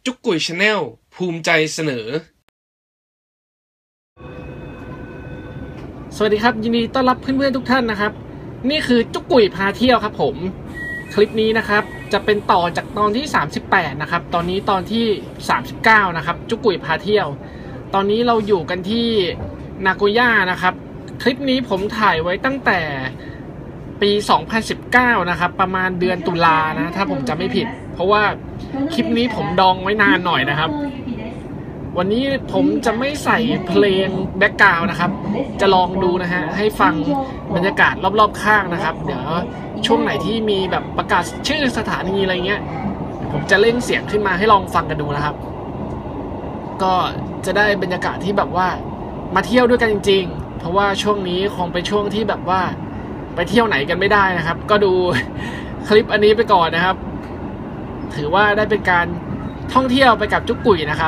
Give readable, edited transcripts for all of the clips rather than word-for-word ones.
จุกกุยชาแนลภูมิใจเสนอสวัสดีครับยินดีต้อนรับเพื่อนๆทุกท่านนะครับนี่คือจุกกุยพาเที่ยวครับผมคลิปนี้นะครับจะเป็นต่อจากตอนที่38นะครับตอนนี้ตอนที่39นะครับจุกกุยพาเที่ยวตอนนี้เราอยู่กันที่นาโกย่านะครับคลิปนี้ผมถ่ายไว้ตั้งแต่ปี2019นะครับประมาณเดือนตุลานะถ้าผมจำไม่ผิดเพราะว่าคลิปนี้ผมดองไว้นานหน่อยนะครับวันนี้ผมจะไม่ใส่เพลงแบ็คกราวด์นะครับจะลองดูนะฮะให้ฟังบรรยากาศรอบๆข้างนะครับเดี๋ยวช่วงไหนที่มีแบบประกาศชื่อสถานีอะไรเงี้ยผมจะเล่นเสียงขึ้นมาให้ลองฟังกันดูนะครับก็จะได้บรรยากาศที่แบบว่ามาเที่ยวด้วยกันจริงๆเพราะว่าช่วงนี้คงเป็นช่วงที่แบบว่าไปเที่ยวไหนกันไม่ได้นะครับก็ดูคลิปอันนี้ไปก่อนนะครับถือว่าได้เป็นการท่องเที่ยวไปกับจุกกุยนะครับ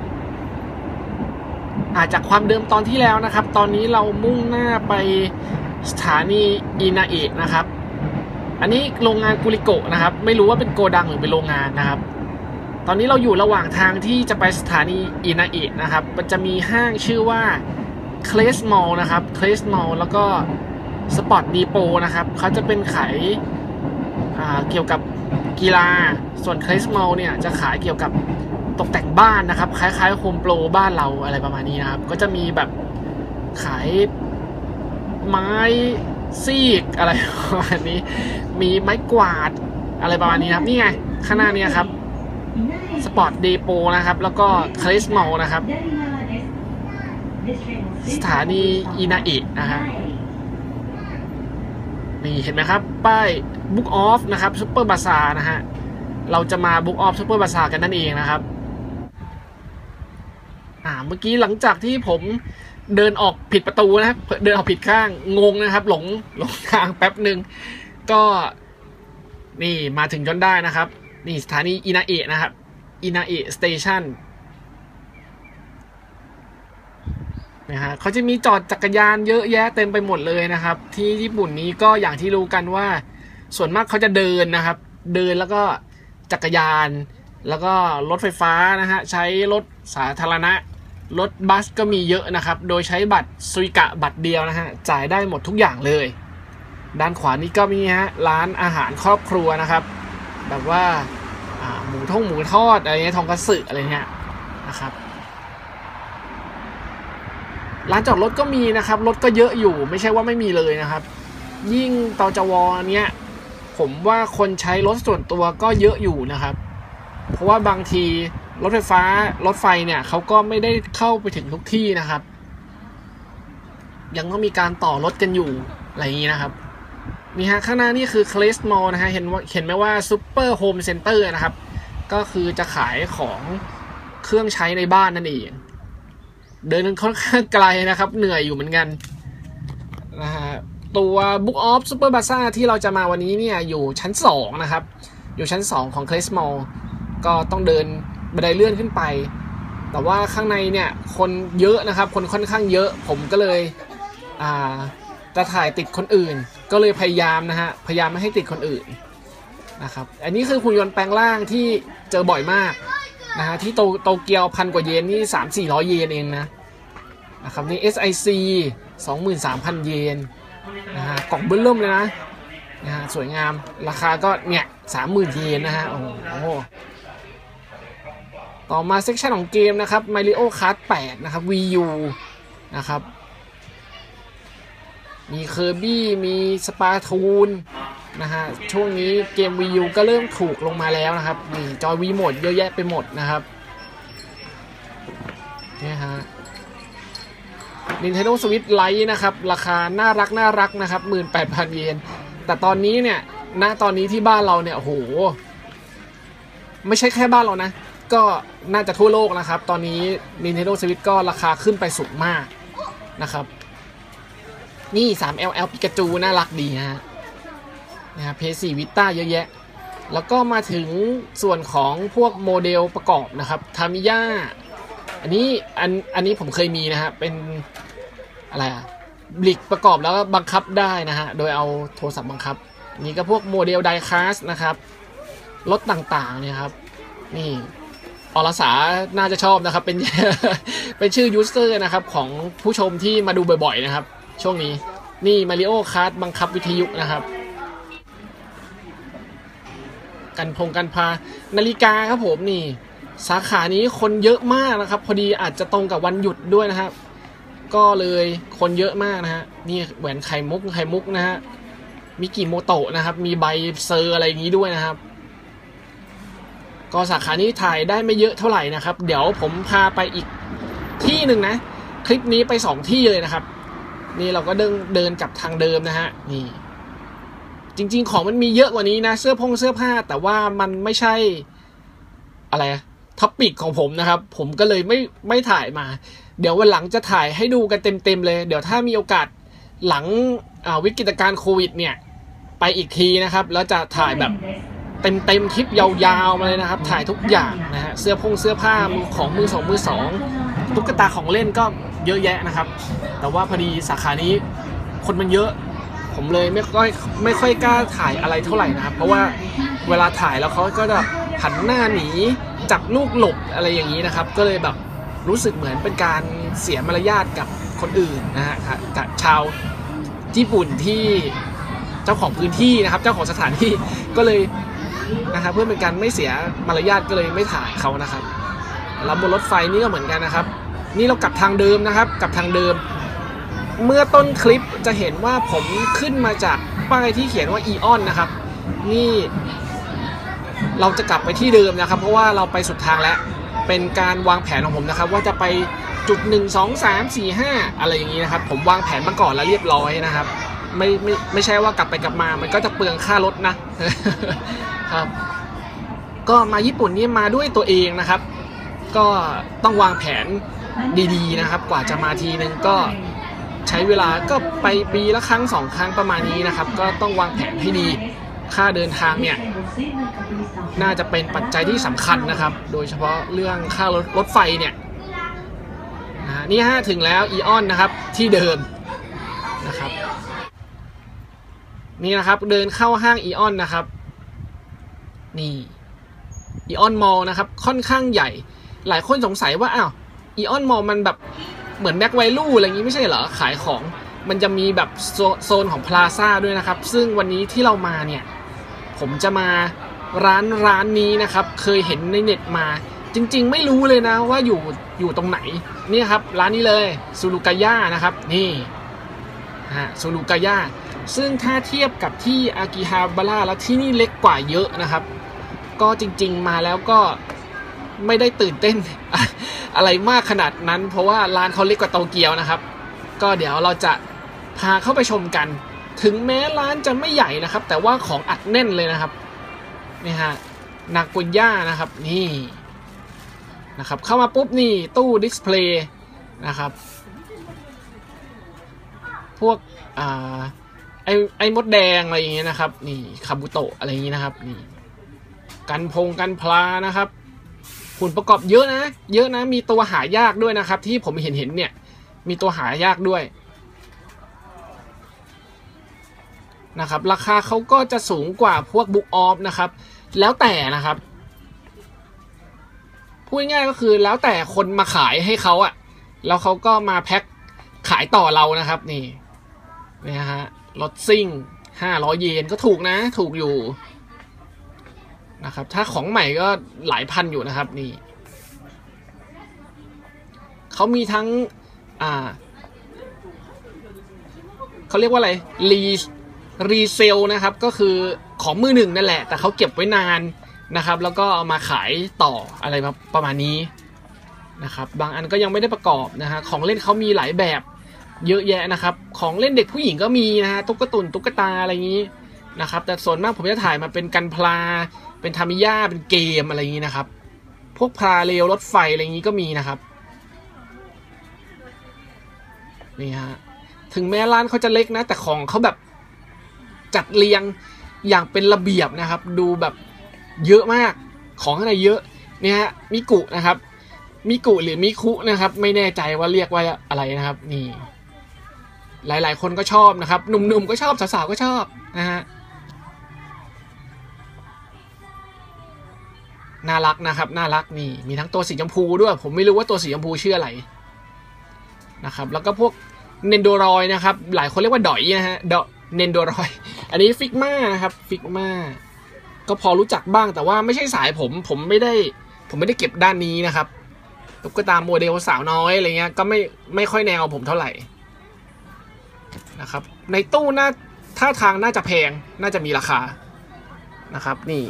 จากความเดิมตอนที่แล้วนะครับตอนนี้เรามุ่งหน้าไปสถานีอินาเอะนะครับอันนี้โรงงานกุริโกะนะครับไม่รู้ว่าเป็นโกดังหรือเป็นโรงงานนะครับตอนนี้เราอยู่ระหว่างทางที่จะไปสถานีอินาเอะนะครับมันจะมีห้างชื่อว่าเคลสมอลนะครับเคลสมอลแล้วก็สปอร์ตดีโปนะครับเขาจะเป็นขายเกี่ยวกับกีฬาส่วนเคลสมอลเนี่ยจะขายเกี่ยวกับตกแต่งบ้านนะครับคล้ายๆโฮมโปรบ้านเราอะไรประมาณนี้นะครับก็จะมีแบบขายไม้ซีกอะไรประมาณนี้มีไม้กวาดอะไรประมาณนี้ครับนี่ไงข้างหน้านี้ครับสปอร์ตดีโปนะครับแล้วก็เคลสมอลนะครับสถานีอินาเอะนะฮะนี่เห็นไหมครับป้าย Book Off นะครับซุปเปอร์บาซาร์นะฮะเราจะมา Book Off ซุปเปอร์บาซาร์กันนั่นเองนะครับเมื่อกี้หลังจากที่ผมเดินออกผิดประตูนะครับเดินออกผิดข้างงงนะครับหลงทางแป๊บหนึ่งก็นี่มาถึงจนได้นะครับนี่สถานีอินาเอะนะครับอินาเอะสเตชันนะฮะเขาจะมีจอดจักรยานเยอะแยะเต็มไปหมดเลยนะครับที่ญี่ปุ่นนี้ก็อย่างที่รู้กันว่าส่วนมากเขาจะเดินนะครับเดินแล้วก็จักรยานแล้วก็รถไฟฟ้านะฮะใช้รถสาธารณะรถบัสก็มีเยอะนะครับโดยใช้บัตรซุยกะบัตรเดียวนะฮะจ่ายได้หมดทุกอย่างเลยด้านขวานี้ก็มีฮะร้านอาหารครอบครัวนะครับแบบว่าหมูทอดอะไรเงี้ยทองกระสึอะไรเงี้ยนะครับร้านจอดรถก็มีนะครับรถก็เยอะอยู่ไม่ใช่ว่าไม่มีเลยนะครับยิ่งตจวเนี้ยผมว่าคนใช้รถส่วนตัวก็เยอะอยู่นะครับเพราะว่าบางทีรถไฟฟ้ารถไฟเนี่ยเขาก็ไม่ได้เข้าไปถึงทุกที่นะครับยังต้องมีการต่อรถกันอยู่อะไรอย่างนี้นะครับนี่ฮะข้างหน้านี่คือเคลสมอลนะฮะเห็นไหมว่าซูเปอร์โฮมเซ็นเตอร์นะครับก็คือจะขายของเครื่องใช้ในบ้านนั่นเองเดินค่อนข้างไกลนะครับเหนื่อยอยู่เหมือนกันนะฮะตัว Book Off Super Bazaar ที่เราจะมาวันนี้เนี่ยอยู่ชั้น2นะครับอยู่ชั้น2ของ Class Mall ก็ต้องเดินบันไดเลื่อนขึ้นไปแต่ว่าข้างในเนี่ยคนเยอะนะครับคนค่อนข้างเยอะผมก็เลยจะถ่ายติดคนอื่นก็เลยพยายามไม่ให้ติดคนอื่นนะครับอันนี้คือหุ่นยนต์แปลงร่างที่เจอบ่อยมากนะฮะที่โตเกียว1,000 กว่าเยนนี่ 300-400 เยนเองนะครับนี่ SIC 23,000 เยนนะฮะกล่องเบิ้ลเริ่มเลยนะฮะสวยงามราคาก็เนี่ย 30,000 เยนนะฮะโอ้โหต่อมาเซกชันของเกมนะครับ Mario Kart 8นะครับ Wii U นะครับมีเคอร์บี้มีสปาทูนนะฮะช่วงนี้เกม Wii U ก็เริ่มถูกลงมาแล้วนะครับนี่จอย Wii โหมดเยอะแยะไปหมดนะครับนี่ฮะ Nintendo Switch Lite นะครับราคาน่ารักนะครับ 18,000 เยนแต่ตอนนี้เนี่ยตอนนี้ที่บ้านเราเนี่ยโอ้โหไม่ใช่แค่บ้านเรานะก็น่าจะทั่วโลกนะครับตอนนี้ Nintendo Switch ก็ราคาขึ้นไปสูงมากนะครับนี่ 3LL ปิกาจูน่ารักดีนะฮะPS4 Vita เยอะแยะแล้วก็มาถึงส่วนของพวกโมเดลประกอบนะครับทามิยะอันนี้ผมเคยมีนะฮะเป็นอะไรบลิกประกอบแล้วบังคับได้นะฮะโดยเอาโทรศัพท์บังคับนี่ก็พวกโมเดลไดคาสนะครับรถต่างๆเนี่ยครับนี่อรสาน่าจะชอบนะครับเป็น เป็นชื่อยูสเซอร์นะครับของผู้ชมที่มาดูบ่อยๆนะครับช่วงนี้นี่มาริโอคาร์ดบังคับวิทยุนะครับกันพานาฬิกาครับผมนี่สาขานี้คนเยอะมากนะครับพอดีอาจจะตรงกับวันหยุดด้วยนะครับก็เลยคนเยอะมากนะฮะนี่แหวนไข่มุกนะฮะมิกิโมโตะนะครับมีใบเซอร์อะไรอย่างนี้ด้วยนะครับก็สาขานี้ถ่ายได้ไม่เยอะเท่าไหร่นะครับเดี๋ยวผมพาไปอีกที่หนึ่งนะคลิปนี้ไป2ที่เลยนะครับนี่เราก็เดินกลับทางเดิมนะฮะนี่จริงๆของมันมีเยอะกว่านี้นะเสื้อผ้าแต่ว่ามันไม่ใช่อะไรท็อปิกของผมนะครับผมก็เลยไม่ถ่ายมาเดี๋ยววันหลังจะถ่ายให้ดูกันเต็มเลยเดี๋ยวถ้ามีโอกาสหลังวิกฤตการณ์โควิดเนี่ยไปอีกทีนะครับแล้วจะถ่ายแบบเต็มคลิปยาวๆมาเลยนะครับถ่ายทุกอย่างนะฮะเสื้อผ้าของมือสองตุ๊กตาของเล่นก็เยอะแยะนะครับแต่ว่าพอดีสาขานี้คนมันเยอะผมเลยไม่ค่อยกล้าถ่ายอะไรเท่าไหร่นะครับเพราะว่าเวลาถ่ายแล้วเขาก็จะหันหน้าหนีจับลูกหลบอะไรอย่างนี้นะครับก็เลยแบบรู้สึกเหมือนเป็นการเสียมารยาทกับคนอื่นนะฮะกับชาวญี่ปุ่นที่เจ้าของพื้นที่นะครับเจ้าของสถานที่ก็เลยนะครับเพื่อเป็นการไม่เสียมารยาทก็เลยไม่ถ่ายเขานะครับแล้วบนรถไฟนี่ก็เหมือนกันนะครับนี่เรากลับทางเดิมนะครับกลับทางเดิมเมื่อต้นคลิปจะเห็นว่าผมขึ้นมาจากป้ายที่เขียนว่าอีออนนะครับนี่เราจะกลับไปที่เดิมนะครับเพราะว่าเราไปสุดทางแล้วเป็นการวางแผนของผมนะครับว่าจะไปจุด1 2 3 4 5อะไรอย่างนี้นะครับผมวางแผนมาก่อนแล้วเรียบร้อยนะครับไม่ใช่ว่ากลับไปกลับมามันก็จะเปลืองค่ารถนะครับก็มาญี่ปุ่นนี่มาด้วยตัวเองนะครับก็ต้องวางแผนดีๆนะครับกว่าจะมาทีนึงก็ใช้เวลาก็ไปปีละครั้ง2 ครั้งประมาณนี้นะครับก็ต้องวางแผนให้ดีค่าเดินทางเนี่ยน่าจะเป็นปัจจัยที่สำคัญนะครับโดยเฉพาะเรื่องค่ารถไฟเนี่ยนี่ฮะถึงแล้วอีออนนะครับที่เดิมนะครับนี่นะครับเดินเข้าห้างอีออนนะครับนี่อีออนมอลนะครับค่อนข้างใหญ่หลายคนสงสัยว่าอ้าวอีออนมอลมันแบบเหมือนแม็กไวลูอะไรอย่างนี้ไม่ใช่เหรอขายของมันจะมีแบบโซนของพลาซ่าด้วยนะครับซึ่งวันนี้ที่เรามาเนี่ยผมจะมาร้านนี้นะครับเคยเห็นในเน็ตมาจริงๆไม่รู้เลยนะว่าอยู่ตรงไหนนี่ครับร้านนี้เลยซูรุกายะนะครับนี่ซูรุกายะซึ่งถ้าเทียบกับที่อากิฮาบาระแล้วที่นี่เล็กกว่าเยอะนะครับก็จริงๆมาแล้วก็ไม่ได้ตื่นเต้น อะไรมากขนาดนั้นเพราะว่าร้านเขาเล็กกว่าโตเกียวนะครับก็เดี๋ยวเราจะพาเข้าไปชมกันถึงแม้ร้านจะไม่ใหญ่นะครับแต่ว่าของอัดแน่นเลยนะครับนี่ฮะนาโกย่านะครับนี่นะครับเข้ามาปุ๊บนี่ตู้ดิสเพลย์นะครับพวกไอ้มดแดงอะไรอย่างเงี้ยนะครับนี่คาบุโตะอะไรอย่างงี้นะครับนี่กันพลานะครับหุ่นประกอบเยอะนะมีตัวหายากด้วยนะครับที่ผมเห็นเนี่ยมีตัวหายากด้วยนะครับราคาเขาก็จะสูงกว่าพวกบุ๊กออฟนะครับแล้วแต่นะครับพูดง่ายก็คือแล้วแต่คนมาขายให้เขาอะแล้วเขาก็มาแพ็คขายต่อเรานะครับนี่ฮะรถซิ่ง500 เยนก็ถูกนะถูกอยู่นะครับถ้าของใหม่ก็หลายพันอยู่นะครับนี่เขามีทั้งเขาเรียกว่าอะไรรีเซลนะครับก็คือของมือหนึ่งนั่นแหละแต่เขาเก็บไว้นานนะครับแล้วก็เอามาขายต่ออะไรประมาณนี้นะครับบางอันก็ยังไม่ได้ประกอบนะฮะของเล่นเขามีหลายแบบเยอะแยะนะครับของเล่นเด็กผู้หญิงก็มีนะฮะตุ๊กตาอะไรอย่างนี้นะครับแต่ส่วนมากผมจะถ่ายมาเป็นกันพลาเป็นทามิยาเป็นเกมอะไรอย่างนี้นะครับพวกพาเรลรถไฟอะไรอย่างนี้ก็มีนะครับนี่ฮะถึงแม้ร้านเขาจะเล็กนะแต่ของเขาแบบจัดเรียงอย่างเป็นระเบียบนะครับดูแบบเยอะมากของข้างในเยอะเนี่ยฮะมิกุนะครับมิกุหรือมิคุนะครับไม่แน่ใจว่าเรียกว่าอะไรนะครับนี่หลายๆคนก็ชอบนะครับหนุ่มๆก็ชอบสาวๆก็ชอบนะฮะน่ารักนะครับน่ารักนี่มีทั้งตัวสีชมพูด้วยผมไม่รู้ว่าตัวสีชมพูชื่ออะไรนะครับแล้วก็พวกเนนโดรอยนะครับหลายคนเรียกว่าดอยนะฮะเนนโดรอยอันนี้ฟิกมาครับฟิกมาก็พอรู้จักบ้างแต่ว่าไม่ใช่สายผมไม่ได้เก็บด้านนี้นะครับตุ๊กตาโมเดลสาวน้อยอะไรเงี้ยก็ไม่ค่อยแนวผมเท่าไหร่นะครับในตู้ท่าทางน่าจะแพงน่าจะมีราคานะครับนี่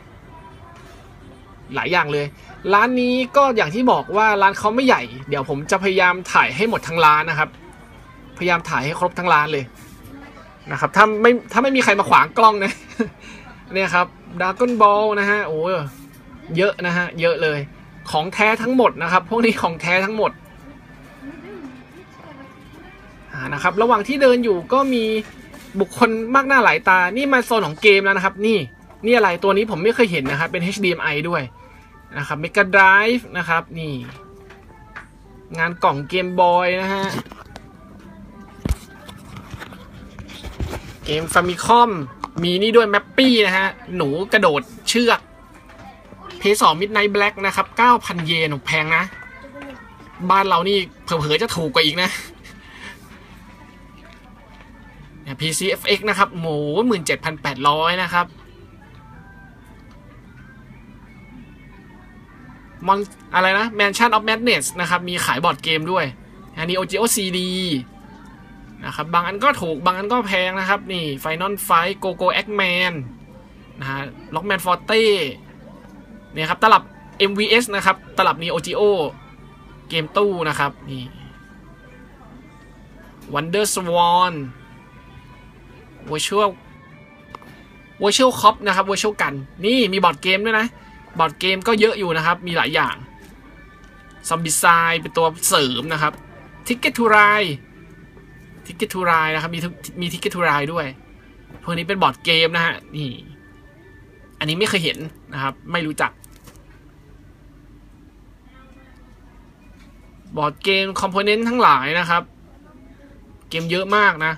หลายอย่างเลยร้านนี้ก็อย่างที่บอกว่าร้านเขาไม่ใหญ่เดี๋ยวผมจะพยายามถ่ายให้หมดทั้งร้านนะครับพยายามถ่ายให้ครบทั้งร้านเลยนะครับถ้าไม่มีใครมาขวางกล้องนะ เนี่ยครับดราก้อนบอลนะฮะโอ้เยอะนะฮะเยอะเลยของแท้ทั้งหมดนะครับพวกนี้ของแท้ทั้งหมดนะครับระหว่างที่เดินอยู่ก็มีบุคคลมากหน้าหลายตานี่มาโซนของเกมแล้วนะครับนี่อะไรตัวนี้ผมไม่เคยเห็นนะครับเป็น HDMI ด้วยนะครับ Mega Drive นะครับนี่งานกล่องเกมบอยนะฮะเกม Famicom มีนี่ด้วยแมปปี้นะฮะหนูกระโดดเชือก PS2 Midnight Black นะครับ 9,000 เยนแพงนะบ้านเรานี่เผลอๆจะถูกกว่าอีกนะ PCFX นะครับโห 17,800 นะครับอะไรนะ Mansion of Madness นะครับมีขายบอร์ดเกมด้วยอันนี้ OGO CD นะครับบางอันก็ถูกบางอันก็แพงนะครับนี่ Final Fight Go Eggman นะฮะ Rockman Forte เนี่ยครับตลับ MVS นะครับตลับ Neo Geo เกมตู้นะครับนี่ Wonder Swan Virtual Cop นะครับ Virtual กันนี่มีบอร์ดเกมด้วยนะบอร์ดเกมก็เยอะอยู่นะครับมีหลายอย่าง Zombicide เป็นตัวเสริมนะครับ Ticket to Ride นะครับมี Ticket to Ride ด้วยพวกนี้เป็นบอร์ดเกมนะฮะนี่อันนี้ไม่เคยเห็นนะครับไม่รู้จักบอร์ดเกมคอมโพเนนต์ทั้งหลายนะครับเกมเยอะมากนะ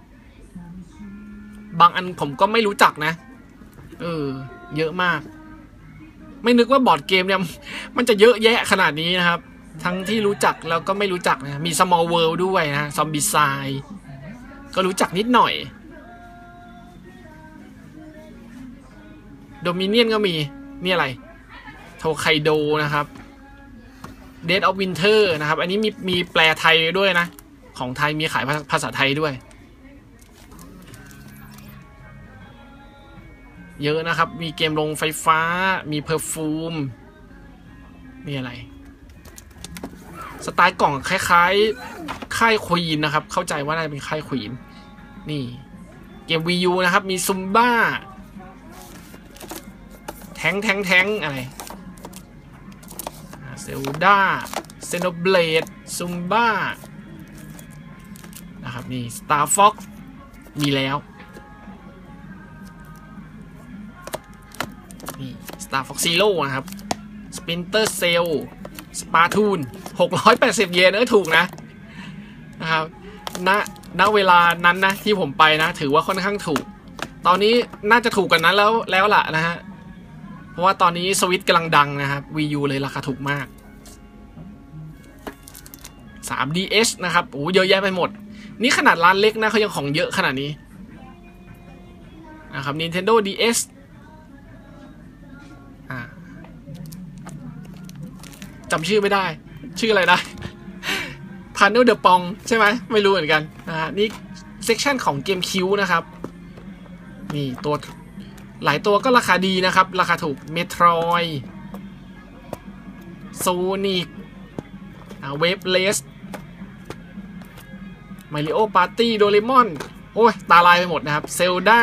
บางอันผมก็ไม่รู้จักนะเยอะมากไม่นึกว่าบอร์ดเกมเนี่ยมันจะเยอะแยะขนาดนี้นะครับทั้งที่รู้จักแล้วก็ไม่รู้จักนะมี Small World ด้วยนะ Zombicide ก็รู้จักนิดหน่อย Dominion ก็มีนี่อะไรโทไคโดนะครับ Dead of Winter นะครับอันนี้มีแปลไทยด้วยนะของไทยมีขายภาษาไทยด้วยเยอะนะครับมีเกมลงไฟฟ้ามีเพอร์ฟูมมีอะไรสไตล์กล่องคล้ายๆค่ายควีนนะครับเข้าใจว่าน่าจะเป็นค่ายควีนนี่เกม Wii U นะครับมีซุมบ้าแทงอะไรเซลดาเซโนเบลดซุมบ้านะครับนี่ Star Fox มีแล้วนี่ Star Fox Zero นะครับ Splinter Cell Splatoon 680 เยนถูกนะครับณเวลานั้นนะที่ผมไปนะถือว่าค่อนข้างถูกตอนนี้น่าจะถูกกันนั้นแล้วล่ะนะฮะเพราะว่าตอนนี้สวิตกำลังดังนะครับ Wii U เลยราคาถูกมาก 3DS นะครับโอ้เยอะแยะไปหมดนี่ขนาดร้านเล็กนะเขายังของเยอะขนาดนี้นะครับ Nintendo DSจำชื่อไม่ได้ชื่ออะไรนะพาโนเดอปองใช่ไหมไม่รู้เหมือนกันนี่เซกชันของเกมคิวนะครับนี่ตัวหลายตัวก็ราคาดีนะครับราคาถูกเมโทรยโซนิกเวฟเลสมาริโอปาร์ตี้โดเรมอนโอ้ยตาลายไปหมดนะครับเซลดา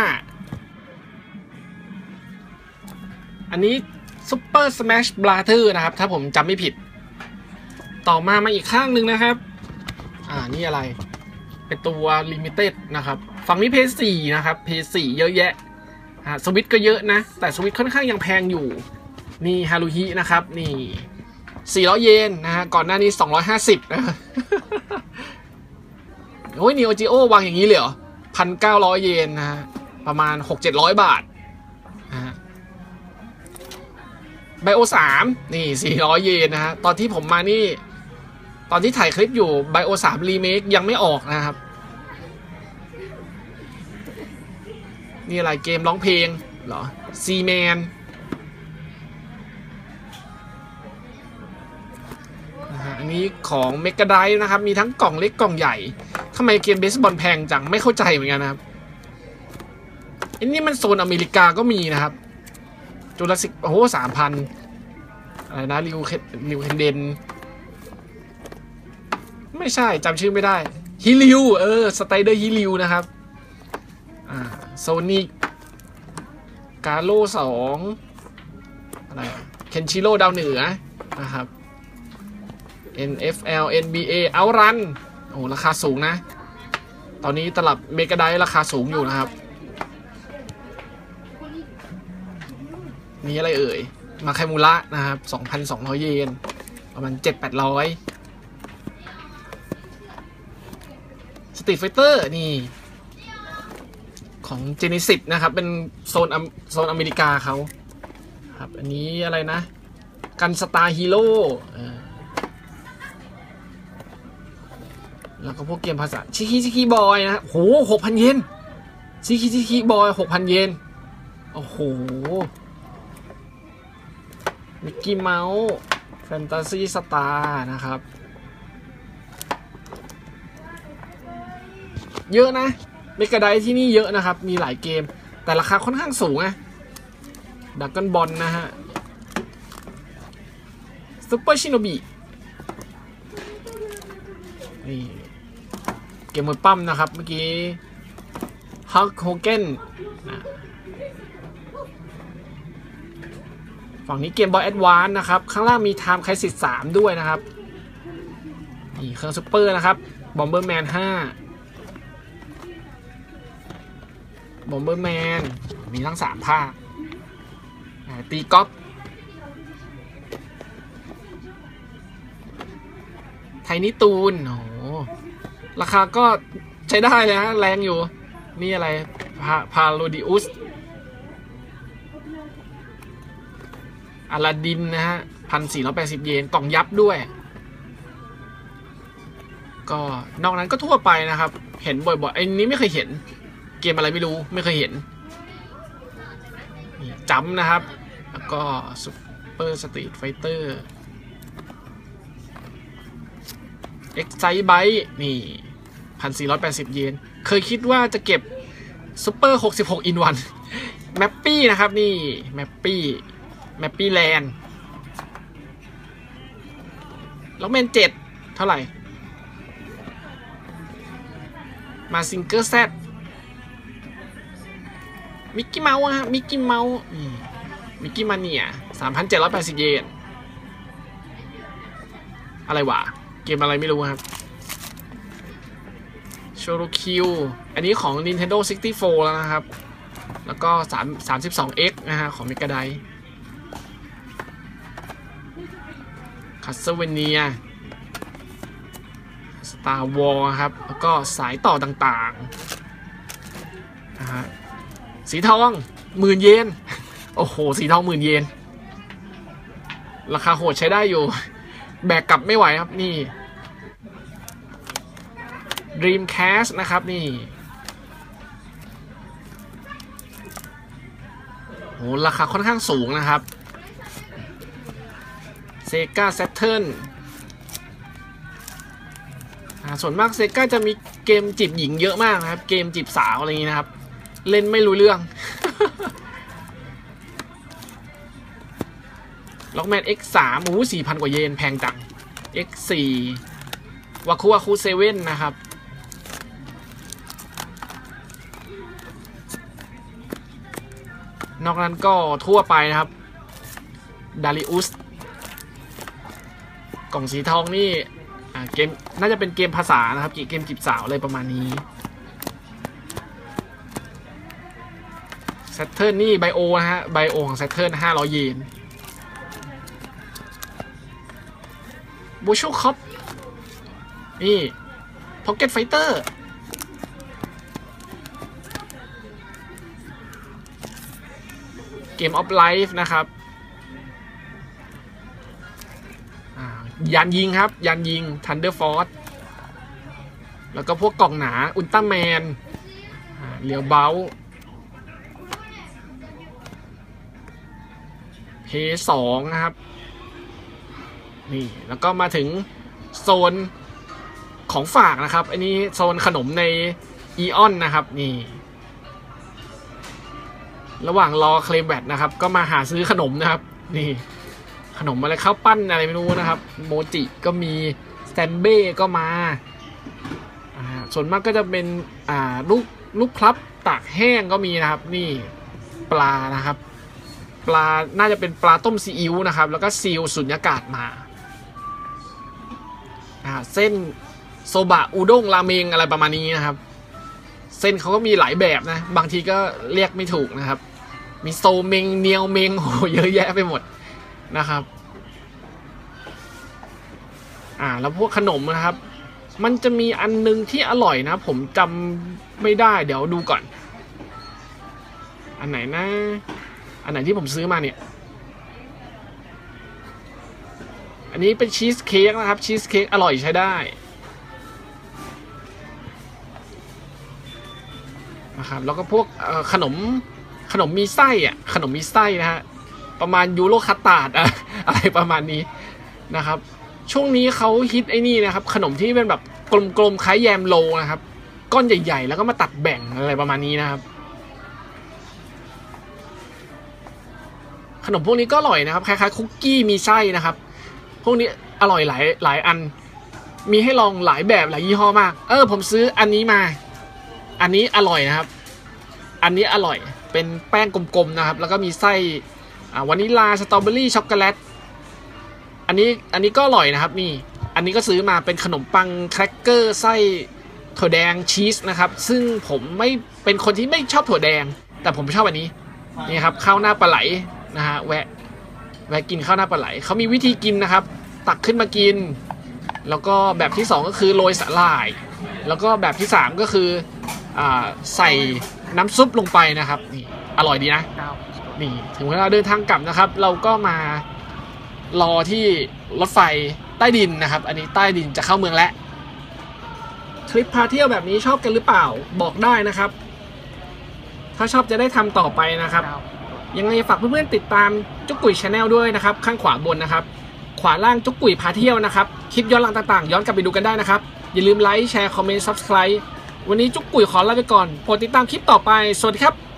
อันนี้Super Smash Brothers นะครับถ้าผมจำไม่ผิดต่อมาอีกข้างหนึ่งนะครับนี่อะไรเป็นตัว Limited นะครับฝั่งนี้ PS4 นะครับ PS4 เยอะแยะสวิตก็เยอะนะแต่สวิตค่อนข้างยังแพงอยู่นี่ฮารุฮินะครับนี่400 เยนนะฮะก่อนหน้านี้250นะ โอ้ย Neo Geo วางอย่างนี้เลยเหรอ 1,900 เยนนะฮะประมาณ 600-700 บาทไบโอ3นี่400 เยนนะฮะตอนที่ผมมานี่ตอนที่ถ่ายคลิปอยู่ไบโอ3รีเมคยังไม่ออกนะครับนี่อะไรเกมร้องเพลงเหรอซีแมนอันนี้ของเมกะไดรฟ์นะครับมีทั้งกล่องเล็กกล่องใหญ่ทำไมเกมเบสบอลแพงจังไม่เข้าใจเหมือนกันนะครับอันนี้มันโซนอเมริกาก็มีนะครับจูราสสิกโอ้โห3,000อะไรนะริวเคนเดนไม่ใช่จำชื่อไม่ได้ฮิลิวสไตเดอร์ฮิลิวนะครับโซนิกกาโล่2อะไรเคนชิโร่ดาวเหนือนะครับ NFL NBA เอารันโอ้ราคาสูงนะตอนนี้ตลับเมกะไดรฟ์ราคาสูงอยู่นะครับมีอะไรเอ่ยมาไคมูระนะครับ 2,200 เยนประมาณ 7-800 สตรีทไฟเตอร์นี่ของ Genesis นะครับเป็นโซนอเมริกาเขาครับอันนี้อะไรนะกันสตาร์ฮีโร่แล้วก็พวกเกมภาษาชิคิบอยนะโห 6,000 เยนชิคิบอย 6,000 เยนโอ้โหมิกกี้เมาส์แฟนตาซีสตาร์นะครับเยอะนะเมกะไดรฟ์ที่นี่เยอะนะครับมีหลายเกมแต่ราคาค่อนข้างสูงนะดักกันบอลนะฮะซุปเปอร์ชิโนบินี่เกมมวยปั้มนะครับเมื่อกี้ฮัลค์โฮเกนฝั่งนี้เกมบอยแอดวานซ์นะครับข้างล่างมีไทม์ไครซิส3ด้วยนะครับนี่เครื่องซุปเปอร์นะครับบอมเบอร์แมน5บอมเบอร์แมนมีทั้ง3ภาคตีกอล์ฟไทนี่ตูนโอ้ราคาก็ใช้ได้เลยฮะแรงอยู่นี่อะไรพาโรดิอุสอลาดินนะฮะ 1,480 เยนกล่องยับด้วยก็นอกนั้นก็ทั่วไปนะครับเห็นบ่อยๆไอ้นี้ไม่เคยเห็นเกมอะไรไม่รู้ไม่เคยเห็นจัมป์นะครับแล้วก็ซุปเปอร์สตรีทไฟเตอร์เอ็กไซไบต์นี่ 1,480 เยนเคยคิดว่าจะเก็บซุปเปอร์66 อินวันแมปปี้นะครับนี่แมปปี้แลนด์แล้วแมน7เท่าไหร่มาซิงเกอร์แซดมิกกี้เมาส์ฮะมิกกี้เมาส์มิกกี้มาเนีย 3,780 เยนอะไรวะเกมอะไรไม่รู้ครับโชโรคิวอันนี้ของ Nintendo 64 แล้วนะครับแล้วก็ 32X นะฮะของเมกะไดรฟ์คัสเซเวเนียสตาร์วอร์ครับแล้วก็สายต่อต่างๆนะฮะสีทอง10,000 เยนโอ้โหสีทอง10,000 เยนราคาโหดใช้ได้อยู่แบกกลับไม่ไหวครับนี่ Dreamcast นะครับนี่โหราคาค่อนข้างสูงนะครับ Sega Saturn ส่วนมาก Sega จะมีเกมจีบหญิงเยอะมากนะครับเกมจีบสาวอะไรอย่างนี้นะครับเล่นไม่รู้เรื่อง Rockman X3 โอ้โห 4,000 กว่าเยนแพงจัง X4 วาคุ7นะครับนอกนั้นก็ทั่วไปนะครับดาริอุสกล่องสีทองนี่เกมน่าจะเป็นเกมภาษานะครับเกมจีบสาวอะไรประมาณนี้แซตเทิร์นนี่ไบโอนะฮะไบโอของแซตเทิร์น500 เยนบูชูคอปนี่พ็อกเก็ตไฟเตอร์เกมออฟไลฟ์นะครับยานยิงครับยานยิง Thunder Force แล้วก็พวกกล่องหนาอุลตร้าแมนเรียวเบลเพย์2นะครับนี่แล้วก็มาถึงโซนของฝากนะครับอันนี้โซนขนมในอีออนนะครับนี่ระหว่างรอเคลมแบตนะครับก็มาหาซื้อขนมนะครับนี่ขนมอะไรข้าวปั้นอะไรไม่รู้นะครับโมจิก็มีสแตนเบ้ก็มาส่วนมากก็จะเป็นลูกพลับตากแห้งก็มีนะครับนี่ปลานะครับปลาน่าจะเป็นปลาต้มซีอิ๊วนะครับแล้วก็ซีลสุญญากาศมาเส้นโซบะอุด้งราเมงอะไรประมาณนี้นะครับเส้นเขาก็มีหลายแบบนะบางทีก็เรียกไม่ถูกนะครับมีโซเมงเนียวเมงโหเยอะแยะไปหมดนะครับแล้วพวกขนมนะครับมันจะมีอันนึงที่อร่อยนะผมจำไม่ได้เดี๋ยวดูก่อนอันไหนนะอันไหนที่ผมซื้อมาเนี่ยอันนี้เป็นชีสเค้กนะครับชีสเค้กอร่อยใช้ได้นะครับแล้วก็พวกขนมมีไส้ขนมมีไส้นะฮะประมาณยูโรคัสตาร์ดอะไรประมาณนี้นะครับช่วงนี้เขาฮิตไอ้นี่นะครับขนมที่เป็นแบบกลมๆคล้ายแยมโลนะครับก้อนใหญ่ๆแล้วก็มาตัดแบ่งอะไรประมาณนี้นะครับขนมพวกนี้ก็อร่อยนะครับคล้ายๆคุกกี้มีไส้นะครับพวกนี้อร่อยหลายอันมีให้ลองหลายแบบหลายยี่ห้อมากผมซื้ออันนี้มาอันนี้อร่อยนะครับอันนี้อร่อยเป็นแป้งกลมๆนะครับแล้วก็มีไส้วานิลลาสตรอเบอรี่ช็อกโกแลตอันนี้ก็อร่อยนะครับนี่อันนี้ก็ซื้อมาเป็นขนมปังแครกเกอร์ไส้ถั่วแดงชีสนะครับซึ่งผมไม่เป็นคนที่ไม่ชอบถั่วแดงแต่ผมชอบอันนี้นี่ครับข้าวหน้าปลาไหลนะฮะแวะกินข้าวหน้าปลาไหลเขามีวิธีกินนะครับตักขึ้นมากินแล้วก็แบบที่2ก็คือโรยสาหร่ายแล้วก็แบบที่3ก็คือใส่น้ำซุปลงไปนะครับนี่อร่อยดีนะนี่ถึงเวลาเดินทางกลับนะครับเราก็มารอที่รถไฟใต้ดินนะครับอันนี้ใต้ดินจะเข้าเมืองแล้วคลิปพาเที่ยวแบบนี้ชอบกันหรือเปล่าบอกได้นะครับถ้าชอบจะได้ทำต่อไปนะครับยังไงฝากเพื่อนๆติดตามจุ๊กกุ๋ย Channel ด้วยนะครับข้างขวาบนนะครับขวาล่างจุ๊กกุ๋ยพาเที่ยวนะครับคลิปย้อนหลังต่างๆย้อนกลับไปดูกันได้นะครับอย่าลืมไลค์แชร์คอมเมนต์ Subscribe วันนี้จุ๊กกุ๋ยขอลาไปก่อนโปรดติดตามคลิปต่อไปสวัสดีครับ